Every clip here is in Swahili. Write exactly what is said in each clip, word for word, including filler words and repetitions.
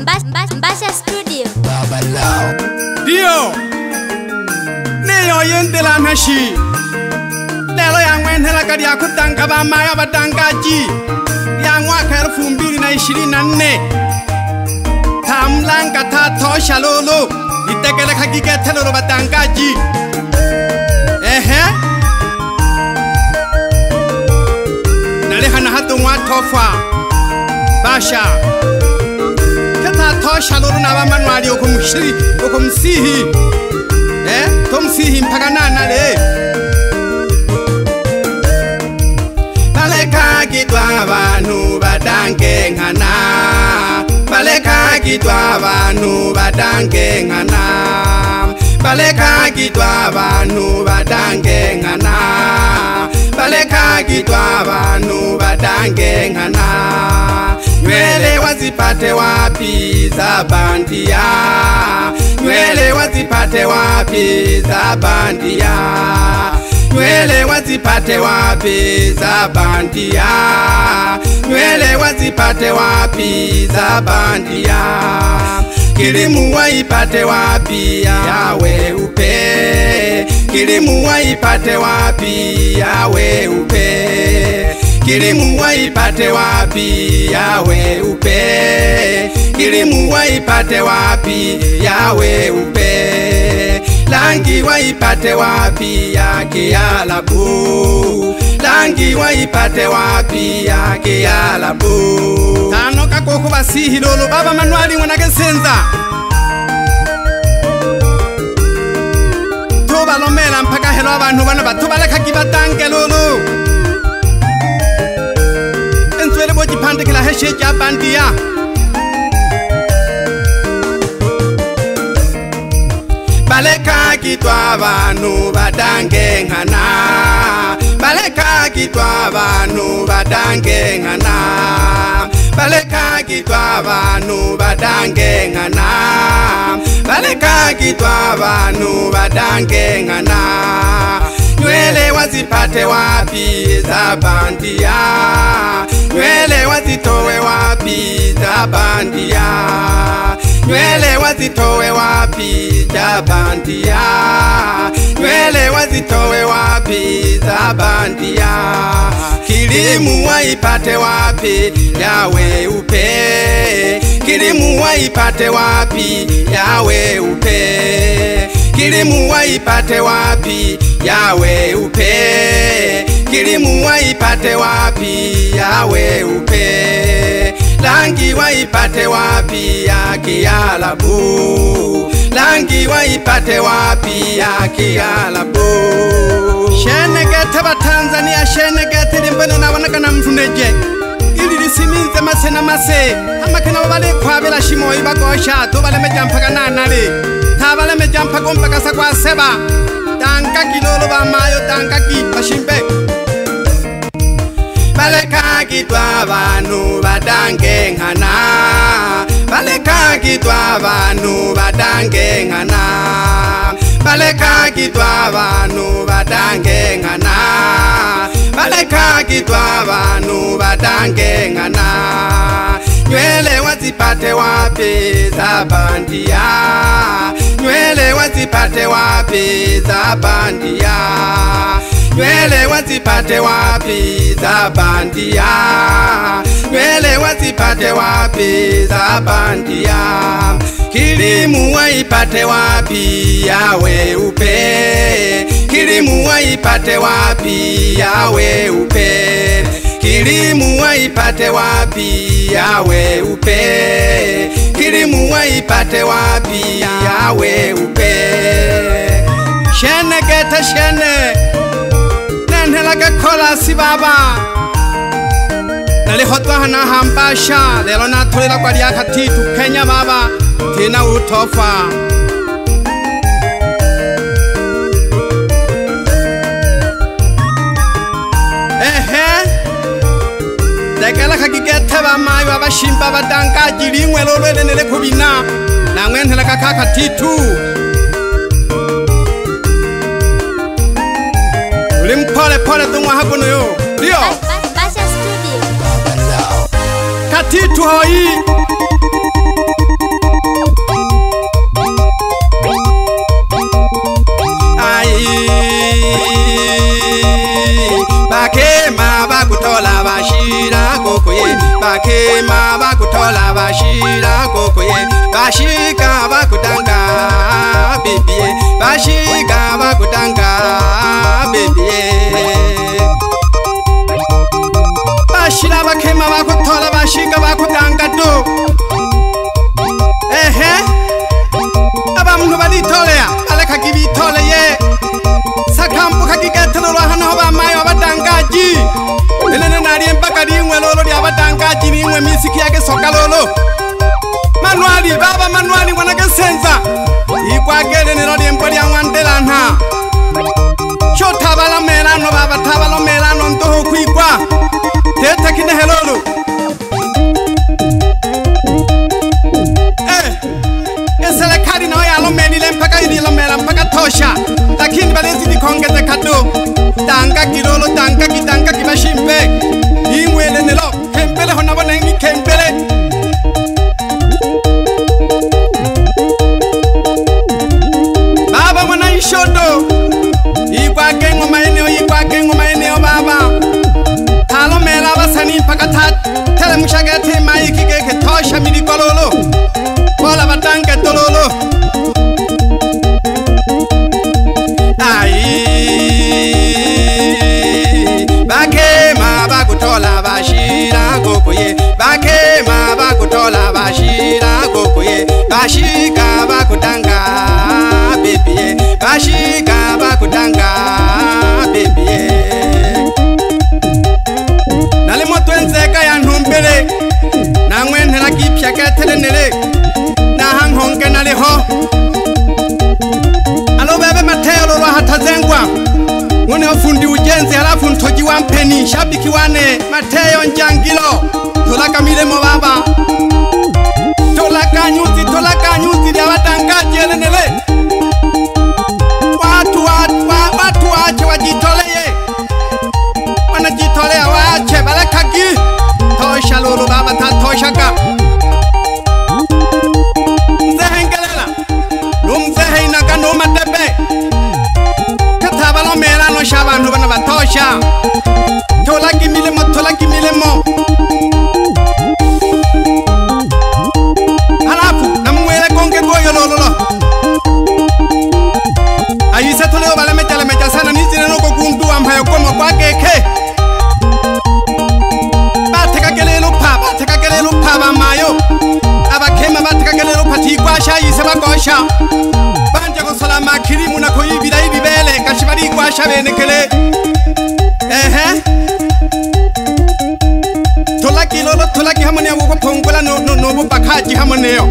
Mbasha Studio. Dio Leo yende la mashi Lelo ya mwende la kadi ya kutanga ba maya batangaji ya mwaka elfu mbili na ishirini na nne Tamlanga tatosha lolo Itekele kakigete lolo batangaji Ehe Nalihana hatu mwatofa Basha Tosha lolo na bamanwali okumshiri okumsihi eh tomsihi mpaka nana le baleka kitwa abantu badange ngana baleka kitwa abantu badange ngana baleka kitwa abantu badange ngana baleka kitwa abantu badange ngana Nywele wazipate wapi za bandia Nywele wazipate wapi za bandia Nywele wazipate wapi za bandia Nywele wazipate wapi za bandia Kilimu waipate wapi yawe upe Kilimu waipate wapi yawe upe Kilimu waipate wapi yawe upe Kilimu waipate wapi yawe upe Langi waipate wapi ya kialabu Langi waipate wapi ya kialabu Tano kakoko basihi lolo baba manuali wanagesenza Tuba lomela mpaka helo abantu bana batubaleka kibatange lolo Ensuele boji pande kila heshe ja bandia Baleka kitwa abantu badange ngana Baleka kitwa abantu badange ngana Baleka kitwa abantu badange ngana Baleka kitwa abantu badange ngana Nywele wazipate wapi za bandia Nywele wazitowe wapi za bandia Nywele wazitowe wapi za bandia Nywele wazitowe wapi za bandia Kilimu waipate wapi yawe upe Kilimu waipate wapi yawe upe Kilimu waipate wapi yawe upe Kilimu waipate wapi yawe upe Langi waipate wapi ya kialabu Langi waipate wapi ya kialabu Shenegete ba Tanzania shenegete limbene na wanakana mfuneje Ili lisiminze mase na mase Hamakina wabale kwa bila shimo ibagosha Tubale mejampaka nanale Tabale mejampaka mpaka kwa seba Tanka kilolo ba mayo tanka ki bashimbe Baleka kitwa abantu badange ngana Baleka kitwa abantu badange ngana Baleka kitwa abantu badange ngana Baleka kitwa abantu badange ngana Nywele wazipate wapi za bandia Nywele wazipate wapi za bandia Nywele wazipate wapi za bandia Nywele wazipate wapi za bandia Kilimu waipate wapi yawe upe Kilimu waipate wapi yawe upe Kilimu waipate wapi yawe upe Kilimu waipate wapi yawe upe Shene gete shene Nenhelaga kola si baba Nalihotwa hana hambasha Lelo na tulila kwa diya katitu Kenya baba Tina utofa Ehe Dekela kakigete ba mayo abashimba badanga Jirimwe lolwele nele kubina Na nenhelaga kakatitu Limpole pole tungwa hakuno yo Dio Mbasha Studio. Katitu hoi bashika bakudanga baby bashika bakudanga baby bashira bakema bakutola bashika bakudanga do ehe abamuntu baditolea aleka kibitoleye sakampu kakigatelo hano bamayo abadangaji elene nari mpaka rimwe lolo lya abadangaji nimwe misiki yake soka lolo manuali baba manuali mwanake senza ikwagele nero lyempo lya mwandela nta shotabala melano baba tabalo melano ntoho kwigwa tete kine helolo eh eselekari no yalo menile mpaka ililo mela mpaka tosha lakini balezi dikongeze kado danga kilolo danga kidanga kibashimbe ingwele nelo kempele honabona ngi kempele baba mwana ishodo ikwake ngoma eneo ikwake ngoma eneo baba talo mela basani mpaka tat tele mushagete maiki keke tosha milikololo kola batange tololo ai bakema bakutola bashira gogoye bakema bakutola bashira gogoye bashika bakudanga baby bashika bakudanga baby nale moto enzeka ya ntumbere namwe ntera kipya keterenere na hanghonge naleho alo bebe Mateo lolo hatazengwa Wone wafundi ujenzi halafu ntoji wa mpeni shabiki wane Mateo Njangilo tolaka milemo baba tolaka nyuzi tolaka nyuzi ya watangaji elenele watu watu watu wache wajitoleye wanajitolea wache balakagi tosha lolo baba tatoshaka mzehengelela lumzehe inaga no matebe katabalo melano shabantu bana batosha tolaki milemo tolaki milemo halafu namwele konge goyo lolo ayise toleo bala metala meja sana nizine noko kundu ampayo komo kwa keke bateka gelelo pa bateka gelelo pa bamayo abakema bateka gelelo pati kwasha ayise bagosha banje ko salama kirimu na koyibira ibibele kashibari kwasha benekele ehe tolaki lolo tolaki hamone abo pongola no no no bakaji hamoneyo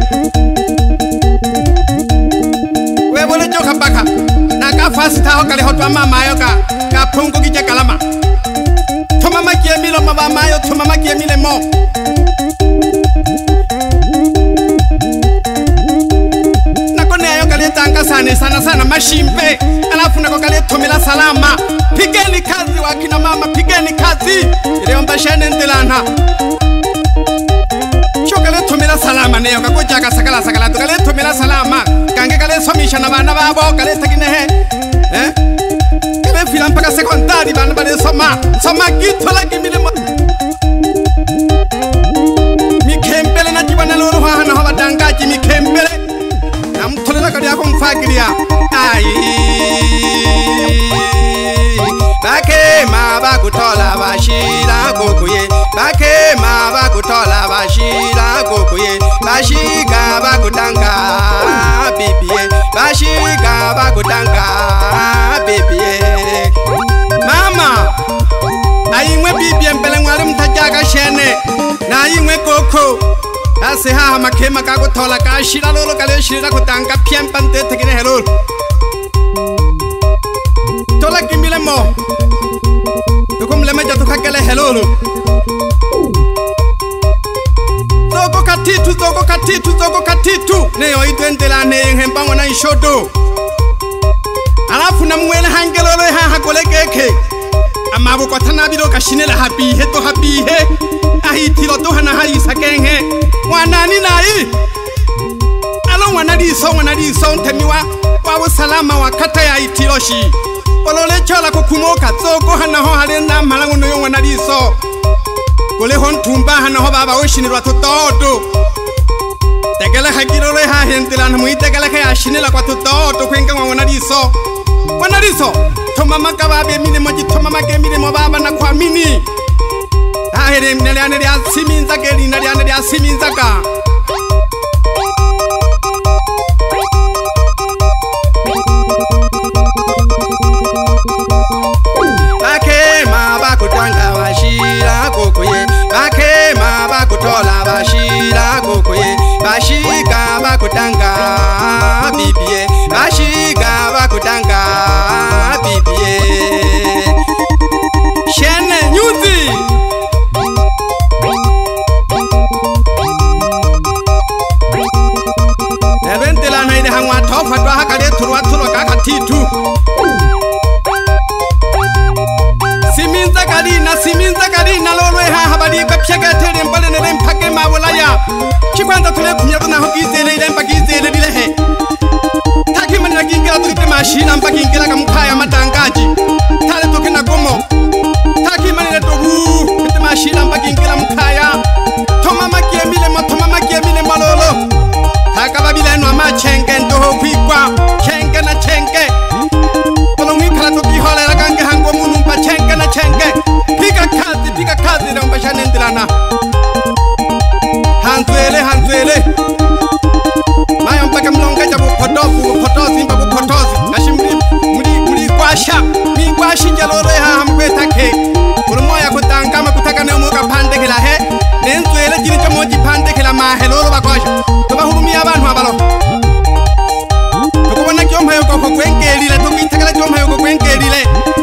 webole joka baka naka fasta hokale hotwa mama yoka ka pongo kije kalama to mama kiemilo mama mayo to mama kiemile mo nakone ayo kale tanga sana sana sana mashimpe alafu nako kale tomela salama pigeni kazi wakina mama pigeni kazi ile omba shene ndelana chokale tomela salama neyo kakoja kasakala sakala to kale tomela salama kange kale somisha na bana babo kale takine he eh kale fila mpaka sekondari bana bale soma soma gitu lagi milemo mikembele na jibana loro hana haba dangaji mikembele na mtolela kali yako mfagiria ai bakema bakutola bashira gogoye bakema bakutola bashira gogoye bashika bakudanga bibiye bashika bakudanga bibiye mama ayimwe bibiye mbele ngwale mtajaga shene na ayimwe koko ase ha makema kakutola kashira lolo kale shira kutanga pyempa ntete kine helolo tola kimile mo tukumle meja tukakele helolo zoko katitu zoko katitu zoko katitu neyo itendela ne hembango na ishodo alafu na mwele hangelolo ha hakole keke amabu kwa tanabilo kashinela happy he to happy he ahitilo to hana hayi sakenge mwanani nai alo mwanadi so mwanadi so ntemiwa wa salama wakata ya itiloshi olole chola kukumoka zoko hana ho halenda malango no yongwa naliso kole hon tumba hana ho baba oshinirwa tototo tekele khakiro le ha hentelana mo itekele kha ashinela kwa toto kwenga ngwana diso wana diso thoma makaba be mine mo thoma makemile mo baba na kwa mini ha here mnele ane ya siminza ke lina ya ane ya siminza ka bakema bakutanga bashira kokoye bakema bakutola bashira kokoye bashika bakutanga bibie bashika bakutanga bibie shene nyuzi eventela na ile hangwa tofa twa hakale turwa turwa kaka titu siminza kalina siminza kalina lolwe ha habali ka pyegetele mbale ne mpake mabulaya chikwanza tule kunyatu na hokizele ile mpakizele bilehe taki manira kingira tukite mashina mpakingira kamkhaya matangaji tale tokena gomo taki manira tobu kite mashina mpakingira mkhaya thoma makiemile mathoma makiemile malolo taka babile no amachenge ndoho kwikwa chenge na chenge polongi khala tokiholela kange hango munu mpa chenge na chenge pika kazi pika kazi na mbashane ndilana hanzwele hanzwele mayo mpaka mlonga jabu potofu potozi mbabu potozi ashimri muri muri kwasha mi kwashi jalore ha hamkweta ke kurumoya kutanga makutaka ne umuka pande kila he nenzwele jini chamoji pande kila mahelolo bakwasha toba hurumia abantu abalo tukubona kyo mpayo ko kwengelile tukitakala kyo mpayo ko kwengelile